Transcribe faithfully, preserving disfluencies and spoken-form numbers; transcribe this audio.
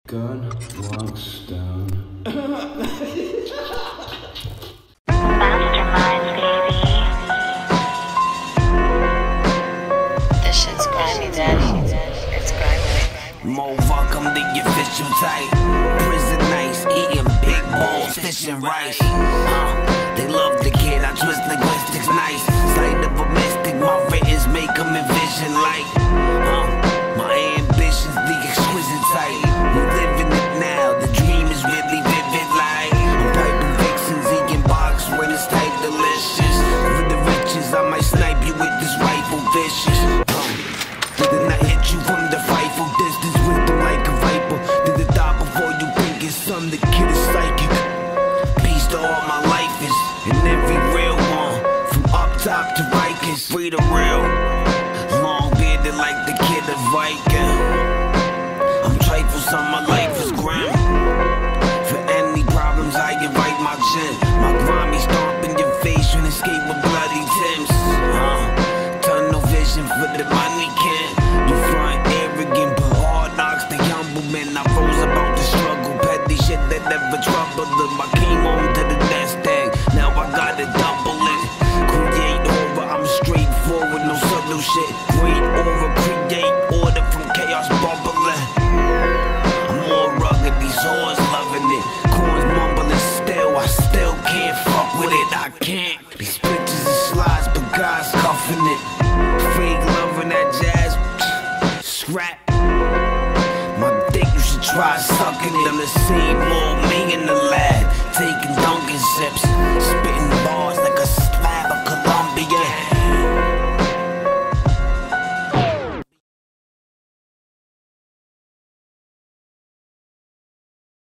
Gun walks down. Masterminds, baby. This shit's grimy, daddy. It's grimy. More welcome to your official type. Prison nights, eating big bowls, fish and rice. Uh, they love the kid, I twist linguistics nice. Sight of a mystic, my writings make them envision light. Uh, my ambitions, the exquisite type. We living it now, the dream is really vivid like. I'm piping vixens, eating box when it's type delicious. For the riches, I might snipe you with this rifle vicious. Uh, then I hit you from the frightful distance, wisdom like a viper. Did the thought before you think it's some, the kid is psychic. Peace to all my life is, and every real one, from up top to Rikers. Free the real, long bearded like the kid of Viking. I'm trifle, some my life is grim. For any problems, I invite my chin. My grimy stomp in your face, you escape with bloody Timbs. Uh, tunnel vision for the money can. You front arrogant, but hard knocks the humble man. I rose about the struggle, petty shit that never troubled them. I came home to the nest egg, now I gotta double it. Create horror, I'm straightforward, no subtle shit. Great aura, create order from chaos bubbling. I'm more rugged, these whores loving it. Corns mumbling still, I still can't fuck with it. I can't. These bitches and slides, but God's cuffing it. Fake loving that jazz, scrap. My dick, you should try sucking it. I'm the same old me in the lab, taking Dunkin' sips, spitting balls.